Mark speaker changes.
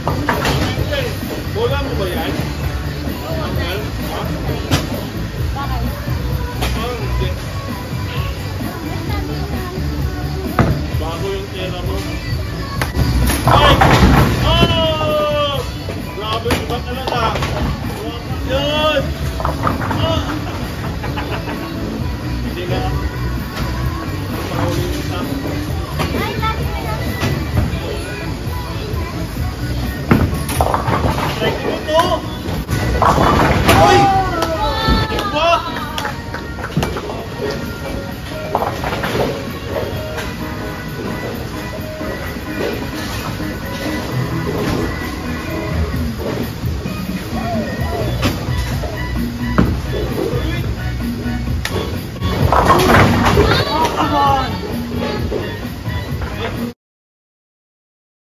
Speaker 1: Bola mo ba yan? Tanggal? Ha?
Speaker 2: Bakit?
Speaker 1: Hindi. Bago yung tela mo. Ay! Oh! Grabe, iba talaga. Yun!